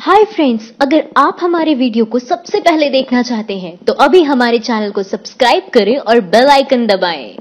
Hi friends, अगर आप हमारे वीडियो को सबसे पहले देखना चाहते हैं तो अभी हमारे चैनल को सब्सक्राइब करें और बेल आइकन दबाएं।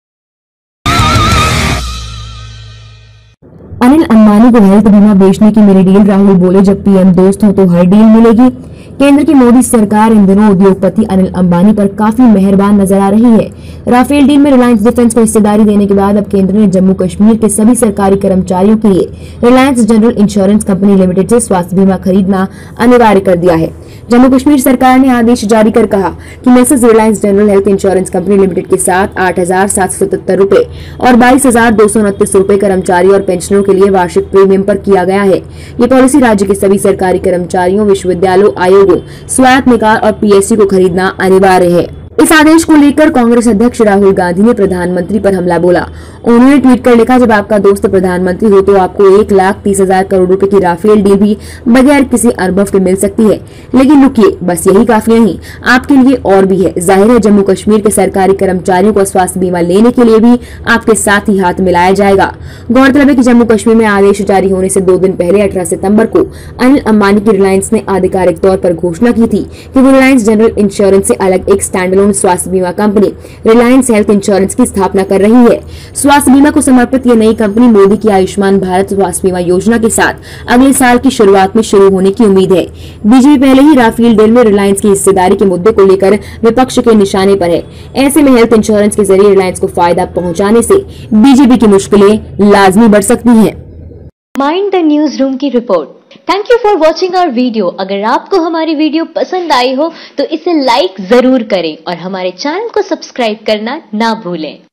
अनिल अंबानी को हेल्थ बीमा बेचने की मेरी डील, राहुल बोले जब पीएम दोस्त हो तो हर डील मिलेगी। केंद्र की मोदी सरकार इन दिनों उद्योगपति अनिल अंबानी पर काफी मेहरबान नजर आ रही है। राफेल डील में रिलायंस डिफेंस को हिस्सेदारी देने के बाद अब केंद्र ने जम्मू कश्मीर के सभी सरकारी कर्मचारियों के लिए Reliance General Insurance Company Limited से स्वास्थ्य बीमा खरीदना अनिवार्य कर दिया है। जम्मू कश्मीर सरकार ने आदेश जारी कर कहा कि message Reliance General Health Insurance Company Limited के साथ 8,777 रूपए और 22,229 रूपए कर्मचारी और पेंशनरों के लिए वार्षिक प्रीमियम पर किया गया है। ये पॉलिसी राज्य के सभी सरकारी कर्मचारियों, विश्वविद्यालयों, आयोगों, स्वायत्त निकाय और पीएसयू को खरीदना अनिवार्य है। इस आदेश को लेकर कांग्रेस अध्यक्ष राहुल गांधी ने प्रधानमंत्री पर हमला बोला। उन्होंने ट्वीट कर लिखा, जब आपका दोस्त प्रधानमंत्री हो तो आपको 1,30,000 करोड़ रुपए की राफेल डील भी बगैर किसी अनुभव के मिल सकती है। लेकिन रुकिए, बस यही काफी नहीं, आपके लिए और भी है। जाहिर है जम्मू कश्मीर के सरकारी कर्मचारियों को स्वास्थ्य बीमा लेने के लिए भी आपके साथ ही हाथ मिलाया जाएगा। गौरतलब है कि जम्मू कश्मीर में आदेश जारी होने से 2 दिन पहले 18 सितंबर को अनिल अंबानी की रिलायंस ने आधिकारिक तौर पर घोषणा की थी कि वो रिलायंस जनरल इंश्योरेंस से अलग एक स्टैंड स्वास्थ्य बीमा कंपनी रिलायंस हेल्थ इंश्योरेंस की स्थापना कर रही है। स्वास्थ्य बीमा को समर्पित ये नई कंपनी मोदी की आयुष्मान भारत स्वास्थ्य बीमा योजना के साथ अगले साल की शुरुआत में शुरू होने की उम्मीद है। बीजेपी पहले ही राफेल डील में रिलायंस की हिस्सेदारी के मुद्दे को लेकर विपक्ष के निशाने पर है। ऐसे में हेल्थ इंश्योरेंस के जरिए रिलायंस को फायदा पहुंचाने से बीजेपी की मुश्किलें लाजमी बढ़ सकती हैं। माइंड द न्यूज रूम की रिपोर्ट। Thank you for watching our video. अगर आपको हमारी वीडियो पसंद आई हो तो इसे लाइक जरूर करें और हमारे चैनल को सब्सक्राइब करना ना भूलें।